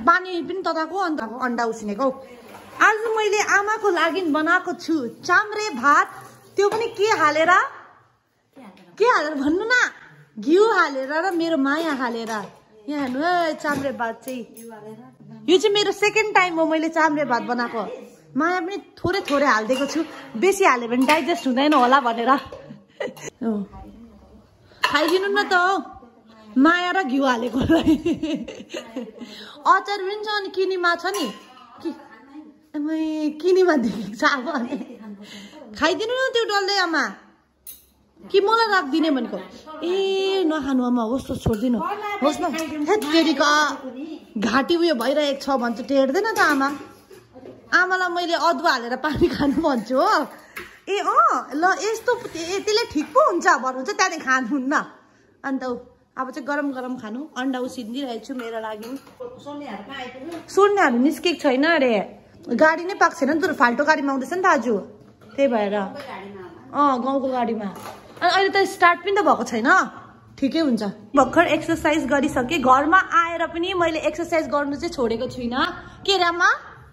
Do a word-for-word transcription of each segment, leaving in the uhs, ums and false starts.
पानी पनि तताको अन्त अन्डा उसिनेको। आज मैले आमाको लागि बनाएको छु चाम्रे भात। त्यो पनि के हालेर के हालेर भन्नु न, घिउ हालेर र मेरो माया हालेर। यहाँ हेर्नु है चाम्रे भात चाहिँ, यो चाहिँ मेरो सेकेन्ड टाइम हो मैले चाम्रे भात बनाएको। माया पनि थोरै थोरै हालिदिएको छु, बेसी हाल्यो भने डाइजेस्ट हुँदैन होला भनेर। खाइदिनु न त माया र घिउ हालेको। अचार पनि छ अनि किनीमा छ नि, किनीमा देखेको छ अब। खाइदिनु न त्यो डल्लै आमा, कि मलाई राखिदिने भनेको। ए नखानु आमा, होस् त छोडिदिनु होस् न। टेरीका घाँटी उयो भइरहेको छ भन्छ, टेर्दैन त आमा। आमालाई मैले अदुवा हालेर पानी खानु भन्छु हो। ए अँ ल यस्तो यतिले ठिक पो हुन्छ भन्नुहुन्छ, त्यहाँदेखि खानुहुन्न। अन्त अब चाहिँ गरम गरम खानु। अन्डा उसिनिदिरहेको छु मेरो लागि। सोन्याहरू निस्केको छैन अरे, गाडी नै पाएको छैन नि त, फाल्टो गाडीमा आउँदैछ नि त आज, त्यही भएर। अँ गाउँको गाडीमा। अनि अहिले त स्टार्ट पनि त भएको छैन, ठिकै हुन्छ। भर्खर एक्सर्साइज गरिसकेँ, घरमा आएर पनि मैले एक्सर्साइज गर्नु चाहिँ छोडेको छुइनँ। के रे आमा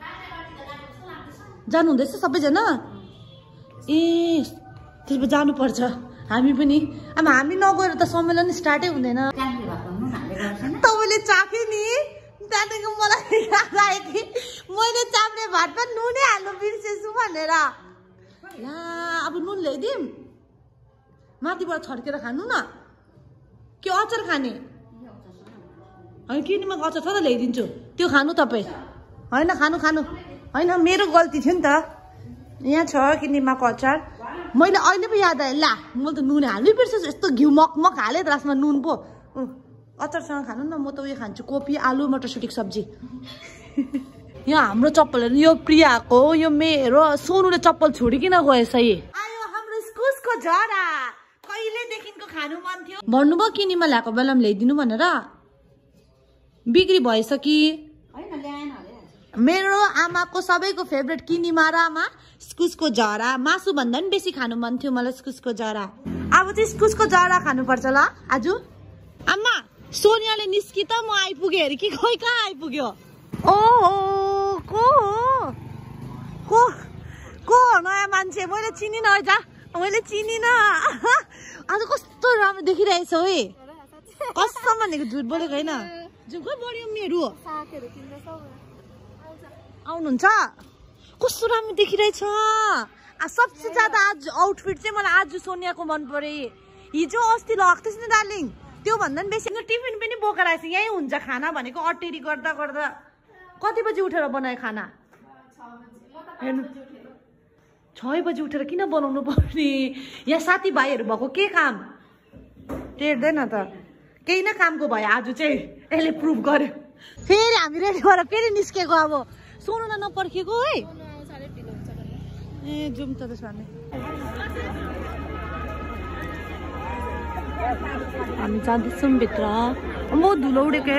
जानु हुँदैछ सबैजना? ए त्यसो भए जानुपर्छ हामी पनि। अब हामी नगएर त सम्मेलन स्टार्टै हुँदैन। तपाईँले चाख्यो नि, त्यहाँदेखि मलाई याद आयो कि मैले चाम्रे भातमा नुनै हाल्नु बिर्सेछु भनेर। ला अब नुन ल्याइदिउँ, माथिबाट छड्केर खानु न। के अचार खाने? होइन किनेमा अचार छ त ल्याइदिन्छु, त्यो खानु तपाईँ। होइन खानु खानु होइन, मेरो गल्ती थियो नि त। यहाँ छ किनेमाको अचार। मैले अहिले पो याद आयो, ला मैले त नुन हाल्नै बिर्सेछु। यस्तो घिउ मकमक हालेँ त लास्टमा नुन पो। अचारसँग खानु न, म त उयो खान्छु कोपी आलु मटरसुटीको सब्जी। यहाँ हाम्रो चप्पलहरू, यो प्रियाको, यो मेरो सोनुले चप्पल छोडिकन गएछ। आयो हाम्रो इस्कुसको जरा, कहिलेदेखिको खानु मन थियो भन्नुभयो, किनेमा ल्याएको बेलामा ल्याइदिनु भनेर। बिक्री भएछ कि? मेरो आमाको सबैको फेभरेट किनेमा र आमा इस्कुसको जरा। मासु भन्दा पनि बेसी खानु मन थियो मलाई इस्कुसको जरा। अब चाहिँ इस्कुसको जरा खानुपर्छ ल आज। आमा सोनियाले निस्कि त म आइपुगेँ अरे कि खोइ कहाँ आइपुग्यो? ओहो को हो को को नयाँ मान्छे? मैले चिनिन है त, मैले चिनिन। आज कस्तो राम्रो देखिरहेछ है, कसम भनेको झुट बोलेको होइन। जुको बढ्यो मेरो आउनुहुन्छ, कस्तो राम्रो देखिरहेछ। सबसे ज्यादा आज आउटफिट चाहिँ मलाई आज सोनियाको मन परे। हिजो अस्ति लगाएको थिएछ नि डार्लिङ, त्यो भन्दा पनि बेसी। टिफिन पनि बोकेर आएछ, यहीँ हुन्छ खाना भनेको। अटेरी गर्दा गर्दा कति बजी उठेर बनायो खाना? हेर्नु छ बजी उठेर किन बनाउनु पर्ने? यहाँ साथीभाइहरू भएको के काम टेर्दैन त, केही न कामको भयो आज चाहिँ। यसले प्रुभ गर्यो। फेरि हामी रेडी भएर फेरि निस्केको। अब सोनुलाई नपर्खेको है। ए जाउँ त त्यसमा। हामी जाँदैछौँ भित्र, बहुत धुलो उडेको।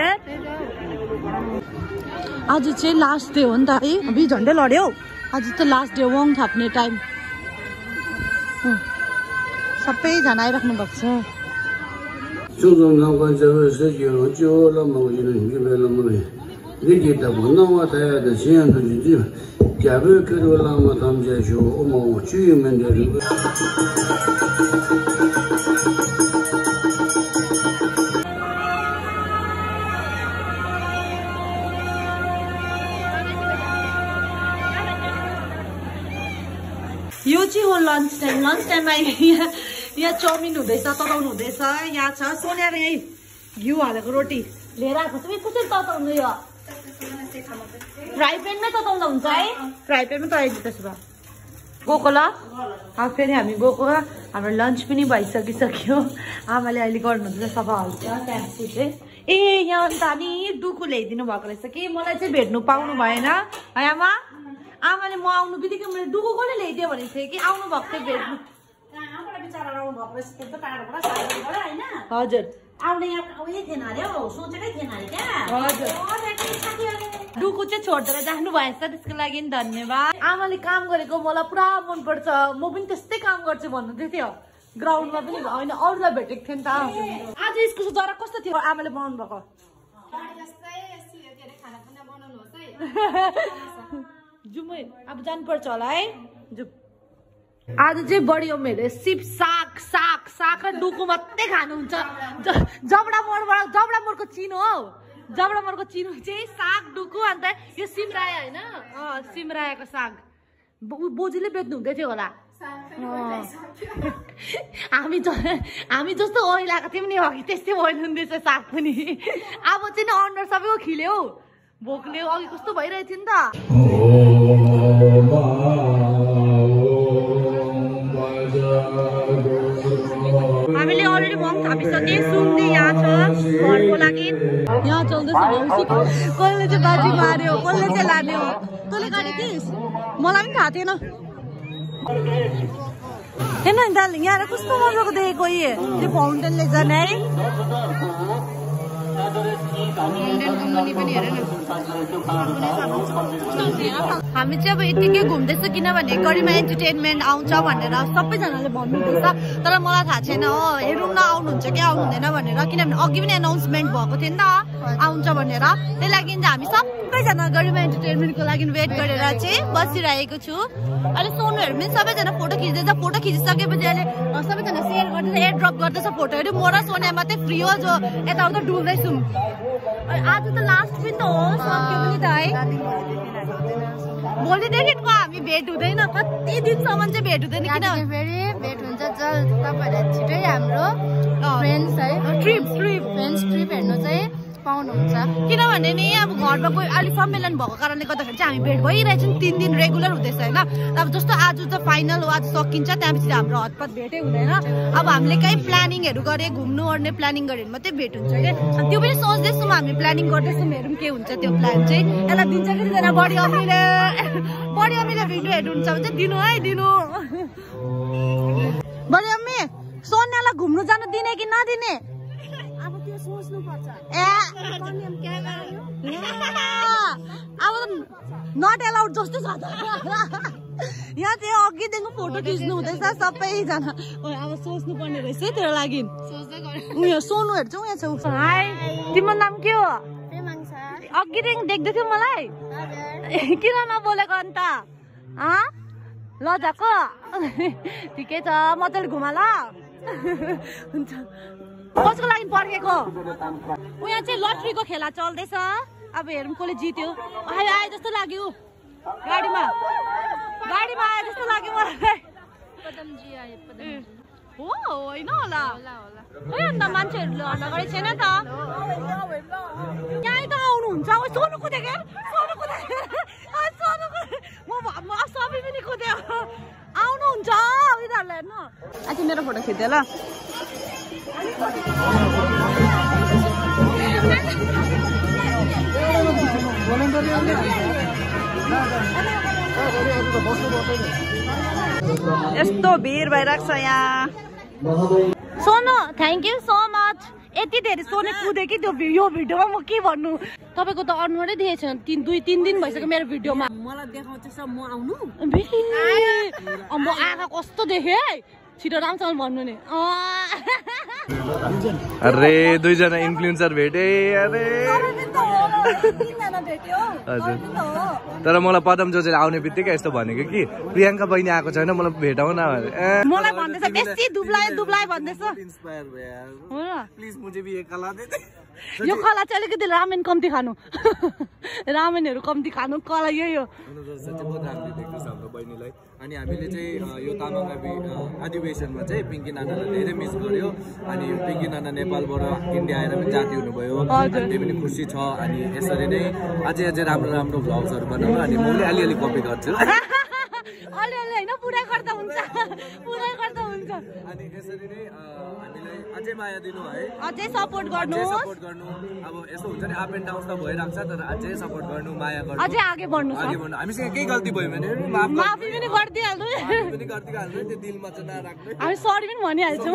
आज चाहिँ लास्ट डे हो नि त है, अभि झन्डै लड्यो। आज त लास्ट डे, वङ थाप्ने टाइम। सबैजना आइराख्नु भएको छ। 就从他关这个事情，就那么我就能明白那么的，你记得不？那我台的现在都是这，假如看到那么他们在说，我们我居民的这个。 यो चाहिँ हो लन्च टाइम। लन्च टाइममा यहाँ यहाँ चाउमिन हुँदैछ, तताउनु हुँदैछ। यहाँ छ सोनिया र यही घिउ हालेको रोटी लिएर आएको छु। कसरी तताउनु? यो फ्राई प्यानमै तताउँदा हुन्छ है? फ्राई प्यानमै तताइदिनु त्यसो भए। गएको ल अब फेरि हामी गएको। हाम्रो लन्च पनि भइसकिसक्यो। आमाले अहिले गर्नुहुँदैछ सफा हाल्छ ट्याक्सी चाहिँ। ए यहाँ अन्त नि डुकु ल्याइदिनु भएको रहेछ कि मलाई चाहिँ भेट्नु पाउनु भएन है आमा? आमाले म आउनु बित्तिकै मैले डुकु कसले ल्याइदियो भनेको थिएँ कि आउनु भएको थियो भेट्नु। हजुर आउने उयो थिएन अरे हौ, सोचेकै थिएन अरे क्या। हजुर डुकु चाहिँ छोडेर जानु भएछ, त्यसको लागि धन्यवाद। आमाले काम गरेको मलाई पुरा मनपर्छ, म पनि त्यस्तै काम गर्छु भन्नुहुँदै थियो। ग्राउन्डमा पनि होइन, अरूलाई भेटेको थियो नि त। आज इस्कुसको जरा कस्तो थियो आमाले बनाउनु भएको? जाउँ है अब जानुपर्छ होला है जाउँ आज चाहिँ बढी मेरो सिप साग साग साग र डुकु मात्रै खानुहुन्छ जबडा मोडबाट जबडा मोडको चिनो हौ जबडा मोडको चिनो चाहिँ साग डुकु अन्त यो सिमराया होइन अँ सिमरायाको साग बोजूले बेच्नु हुँदै थियो होला हामी हामी जस्तो ओइलाएको थियौँ नि अघि त्यस्तै ओइल हुँदैछ साग पनि अब चाहिँ नि अनुहार सबैको खिल्यो भोकले अघि कस्तो भइरहेको थियो नि त हामीले अलरेडी मम थापिसके सुन्दै यहाँ छ घरको लागि यहाँ चल्दैछ कसले चाहिँ बाजी मार्यो कसले चाहिँ लाने हो तँले गाडी किस मलाई पनि थाहा थिएन हेर्न नि दार्जिलिङ यहाँ कस्तो मजाको देखेको यो त्यो फाउन्टेनले जाने है हामी चाहिँ अब यतिकै घुम्दैछ किनभने गरिमा एन्टरटेनमेन्ट आउँछ भनेर सबैजनाले भन्नुहुँदैछ तर मलाई थाहा छैन हो हेरौँ न आउनुहुन्छ कि आउनु हुँदैन भनेर किनभने अघि पनि एनाउन्समेन्ट भएको थियो नि त आउँछ भनेर त्यही लागि हामी सबैजना गरिमा एन्टरटेनमेन्टको लागि वेट गरेर चाहिँ बसिरहेको छु अहिले सोनुहरू पनि सबैजना फोटो खिच्दैछ फोटो खिचिसकेपछि अहिले सबैजना सेयर गर्दैछ एयर ड्रप गर्दैछ फोटोहरू म र सोनिया मात्रै फ्री हो जो यताउता डुल्दैछौँ आज त लास्ट पनि त हो सक्यो पनि त है भोलिदेखिको हामी भेट हुँदैन कति दिनसम्म चाहिँ भेट हुँदैन किनभने फेरि भेट हुन्छ जल्द तपाईँहरूलाई छिटै हाम्रो फ्रेन्ड्स है ट्रिप ट्रिप फ्रेन्ड्स ट्रिप हेर्नु चाहिँ पाउनुहुन्छ किनभने नि अब घरमा कोही अहिले सम्मेलन भएको कारणले गर्दाखेरि चाहिँ हामी भेट भइरहेछौँ तिन दिन रेगुलर हुँदैछ होइन अब जस्तो आज त फाइनल हो आज सकिन्छ त्यहाँपछि हाम्रो हतपत भेटै हुँदैन अब हामीले कहीँ प्लानिङहरू गरे घुम्नु ओर्ने प्लानिङ गऱ्यो भने मात्रै भेट हुन्छ क्या त्यो पनि सोच्दैछौँ हामी प्लानिङ गर्दैछौँ हेरौँ के हुन्छ त्यो प्लान चाहिँ यसलाई दिन्छ कि दिँदैन बढी अमीले बढी अमीले भिडियो हेर्नुहुन्छ भने चाहिँ दिनु है दिनु बढी अम्मी सोनियालाई घुम्नु जानु दिने कि नदिने अब त्यो सोच्नुपर्छ ए अब नट एलाउड जस्तो छ त यहाँ चाहिँ अघिदेखिको फोटो खिच्नु हुँदैछ सबैजना अब सोच्नु पर्ने रहेछ त्यो लागि उयो सोनुहरू चाहिँ उयो छ हाई तिम्रो नाम के हो अघिदेखि देख्दै थियो मलाई किन नबोलेको अन्त लजाको ठिकै छ मजाले घुमा ल हुन्छ कसको लागि पर्खेको उहाँ चाहिँ लट्रीको खेला चल्दैछ अब हेरौँ कसले जित्यो आयो आयो जस्तो लाग्यो गाडीमा गाडीमा आयो जस्तो लाग्यो मलाई हो होइन होला खोइ अन्त मान्छेहरूले हल्ला गरेको छैन त यहीँ त आउनुहुन्छ सोनु कुदेको सोनु कुदेको सोनु म सबै पनि कुद्यो आउनुहुन्छ उनीहरूलाई हेर्नु आखिर मेरो फोटो खिच्यो ल यस्तो भिड भइरहेको छ यहाँ Sonu thank you so much यति धेरै सोने कुदे कि त्यो यो भिडियोमा म के भन्नु तपाईँको त अनुहारै देखेको छैन तिन दुई तिन दिन भइसक्यो मेरो भिडियोमा मलाई देखाउँछ म आउनु म आँखा कस्तो देखेँ छिटो राम्रोसँग भन्नु नि अरे दुईजना इन्फ्लुएन्सर भेटे अरे हजुर तर मलाई पदम जोसेले आउने बित्तिकै यस्तो भनेको कि प्रियङ्का बहिनी आएको छैन मलाई भेटाउ न मलाई भन्दैछ बेसी दुब्लाए दुब्लाए भन्दैछ इन्स्पायर भयो प्लिज मुझे भी एक कला दे यो कला चाहिँ अलिकति रामेन कम्ती खानु रामेनहरू कम्ती खानु कला यही हो बहिनीलाई अनि हामीले चाहिँ यो तामाङ अधिवेशनमा चाहिँ पिङ्की नानालाई धेरै मिस गर्यो अनि पिङ्की नाना नेपालबाट इन्डिया आएर पनि जाति हुनुभयो त्यो पनि खुसी छ अनि यसरी नै अझै अझै राम्रो राम्रो भ्लग्सहरू बनाउनु अनि म अलिअलि कपी गर्छु अलिअलि होइन पुरै गर्दा हुन्छ पुरै गर्दा हुन्छ अनि यसरी नै हामीलाई अझै माया दिनु है अझै सपोर्ट गर्नु सपोर्ट गर्नु अब यस्तो हुन्छ नि अप एन्ड डाउन त भइरहेको छ तर अझै सपोर्ट गर्नु माया गर्नु अझै अघि बढ्नु अघि बढ्नु हामीसँग केही गल्ती भयो भने माफी पनि गरिदिइहाल्नु पनि गरिदिइहाल्नु त्यो दिलमा चाहिँ नराख्नु हामी सरी पनि भनिहाल्छौँ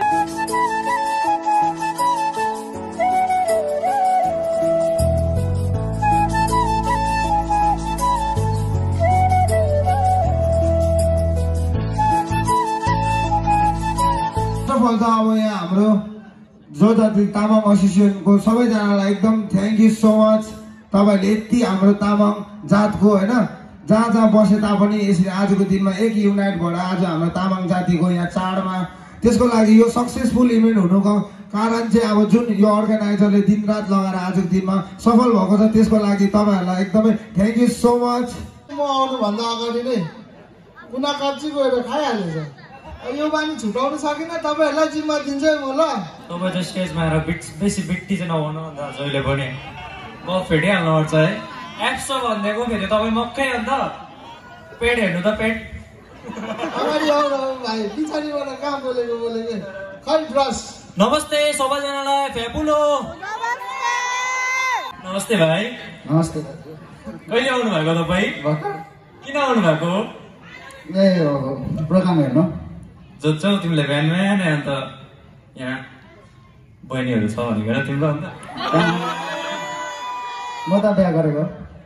फलत अब यहाँ हाम्रो जो जति तामाङ एसोसिएसनको सबैजनालाई एकदम थ्याङ्क यू सो मच तपाईँहरूले यति हाम्रो तामाङ जातको होइन जहाँ जहाँ बसे तापनि यसरी आजको दिनमा एक युनाइट भएर आज हाम्रो तामाङ जातिको यहाँ चाडमा त्यसको लागि यो सक्सेसफुल इभेन्ट हुनुको कारण चाहिँ अब जुन यो अर्गनाइजरले दिनरात लगाएर आजको दिनमा सफल भएको छ त्यसको लागि तपाईँहरूलाई एकदमै थ्याङ्क यू सो मच। म आउनुभन्दा अगाडि नै कुना काप्ची गएर खाइहालेछ यो बानी छुटाउनु सकिनँ तपाईँहरूलाई जिम्मा दिन्छु है म ल। तपाईँ चाहिँ स्टेजमा आएर बिट बेसी बिट्टी चाहिँ नहुनु अन्त जहिले पनि म फेटिहाल्नु पर्छ है। एक्सो भनिदिएको फेरि तपाईँ मक्कै अन्त पेट हेर्नु त पेट अगाडि आउनु भाइ पछाडिबाट कहाँ बोलेको बोलेको खै ड्रस। नमस्ते सबैजनालाई फ्यापुलो नमस्ते भाइ। नमस्ते। कहिले आउनु भएको तपाईँ किन आउनु भएको? ए प्रोग्राम हेर्नु जोत्छौ तिमीले बिहान बिहान अन्त यहाँ बहिनीहरू छ भनेको तिम्रो अन्त म त बिहा गरेको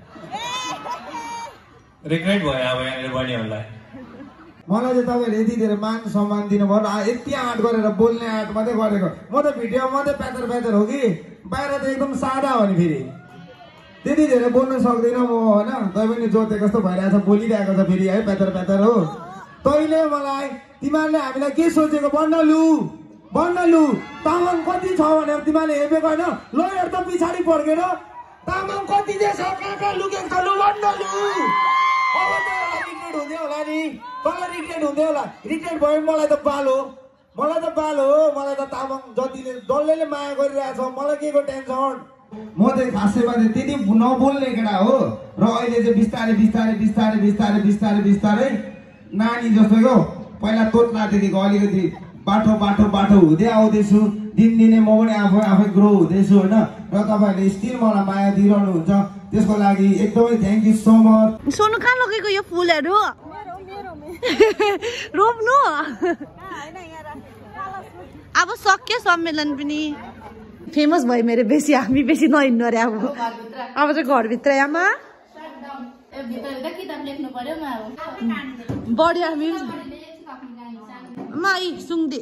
रिग्रेट भयो अब यहाँनिर बहिनीहरूलाई। मलाई चाहिँ तपाईँहरूले यति धेरै मान सम्मान दिनुभयो यति आँट गरेर बोल्ने आँट मात्रै गरेको म त भिडियो मात्रै प्यातर प्यातर हो कि बाहिर त एकदम सादा हो नि फेरि त्यति धेरै बोल्न सक्दिनँ म होइन तै पनि जोते कस्तो भइरहेछ बोलिरहेको छ फेरि है प्यातर प्यातर हो। तैँले मलाई तिमीहरूले हामीलाई के सोचेको भन्न लु भन्न लु तामाङ कति छ भनेर तिमीहरूले हेपेको होइन ल हेर त पछाडि पड्केर तामाङ कति चाहिँ छ कहाँ कहाँ लुकेको छ लु भन्न लु। अब त रिग्रेट हुँदै होला नि तँलाई रिग्रेट हुँदै होला रिग्रेट भयो मलाई त बाल हो मलाई त बाल हो मलाई त तामाङ जतिले डल्लैले माया गरिरहेछ मलाई के को टेन्सन। म चाहिँ खासैमा चाहिँ त्यति नबोल्ने केटा हो र अहिले चाहिँ बिस्तारै बिस्तारै बिस्तारै बिस्तारै बिस्तारै बिस्तारै नानी जस्तो क्या पहिला तोत्लादेखिको अलिकति बाटो बाटो बाटो हुँदै आउँदैछु दिनदिनै म पनि आफै आफै ग्रो हुँदैछु होइन र तपाईँहरूले स्टिल मलाई माया दिइरहनुहुन्छ त्यसको लागि एकदमै thank you so much. Sonu कहाँ लगेको यो फुलहरू रोप्नु अब सक्यो सम्मेलन पनि फेमस भयो मेरो बेसी हामी बेसी नहिँड्नु अरे अब अब चाहिँ घरभित्र आमा बढी हामी माई सुङ्दी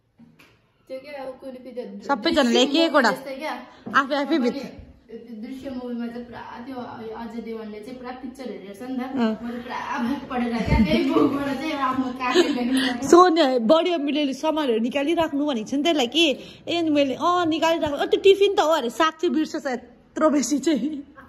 सबैजनाले एक एकवटा आफै आफै भित्र दृश्य मुभीमा चाहिँ पुरा त्यो अजय देवगनले चाहिँ पुरा पिक्चर हेरेछ नि त मैले पुरा बुक पढेर क्या त्यही बुकबाट चाहिँ आफ्नो काटेर सोने बढी मिलेले सामानहरू निकालिराख्नु भनेको छ नि त्यसलाई कि ए मैले अँ निकालिराख्नु त्यो टिफिन त हो अरे साग चाहिँ बिर्सेछ यत्रो बेसी चाहिँ